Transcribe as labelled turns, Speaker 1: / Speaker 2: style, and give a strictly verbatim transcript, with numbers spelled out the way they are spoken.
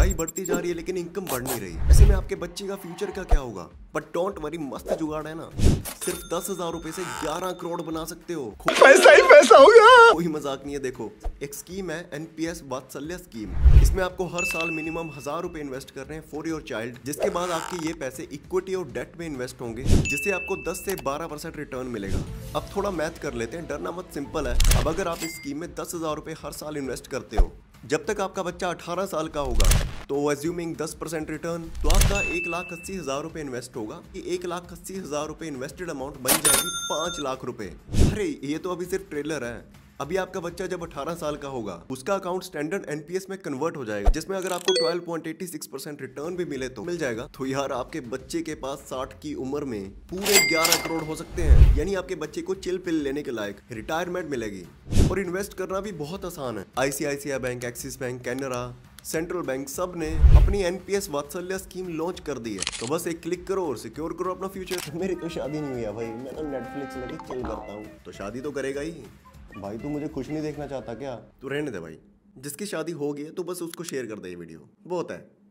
Speaker 1: महंगाई बढ़ती जा रही है लेकिन इनकम बढ़ नहीं रही। ऐसे में आपके बच्चे का फ्यूचर का क्या होगा? बट डोंट वरी, मस्त जुगाड़ है ना। सिर्फ दस हजार रुपए से ग्यारह करोड़ बना सकते हो।
Speaker 2: पैसा ही पैसा होगा,
Speaker 1: कोई मजाक नहीं है। देखो, एक स्कीम है एनपीएस वात्सल्य स्कीम। इसमें आपको हर साल मिनिमम हजार रुपए इन्वेस्ट करने हैं फॉर योर चाइल्ड, जिसके बाद आपके ये पैसे इक्विटी और डेट में इन्वेस्ट होंगे, जिससे आपको दस से बारह परसेंट रिटर्न मिलेगा। अब थोड़ा मैथ कर लेते हैं, डरना मत, सिंपल है। अब अगर आप इस स्कीम में दस हजार रुपए हर साल इन्वेस्ट करते हो, जब तक आपका बच्चा अठारह साल का होगा, तो एज्यूमिंग दस परसेंट रिटर्न, तो आपका एक लाख अस्सी हजार रुपए इन्वेस्ट होगा। कि एक लाख अस्सी हजार रुपए इन्वेस्टेड अमाउंट बन जाएगी पांच लाख रुपए। अरे ये तो अभी सिर्फ ट्रेलर है। अभी आपका बच्चा जब अठारह साल का होगा, उसका अकाउंट स्टैंडर्ड एनपीएस में कन्वर्ट हो जाएगा, जिसमें अगर आपको बारह पॉइंट अस्सी परसेंट रिटर्न भी मिले तो मिल जाएगा। तो यार आपके बच्चे के पास साठ की उम्र में पूरे ग्यारह करोड़ हो सकते हैं। यानी आपके बच्चे को चिल पिल लेने के लायक रिटायरमेंट मिलेगी। और इन्वेस्ट करना भी बहुत आसान है। ICICI bank, Axis bank, Canara, Central bank, सब ने अपनी एनपीएस वात्सल्य स्कीम लॉन्च कर दी है। तो बस एक क्लिक करो और सिक्योर करो अपना फ्यूचर। मेरी तो शादी नहीं हुई है भाई, मैं तो नेटफ्लिक्स लेके चिल करता हूँ। तो शादी तो करेगा ही भाई। तू मुझे खुश नहीं देखना चाहता क्या? तू रहने दे भाई। जिसकी शादी हो गई है तो बस उसको शेयर कर दे ये वीडियो, बहुत है।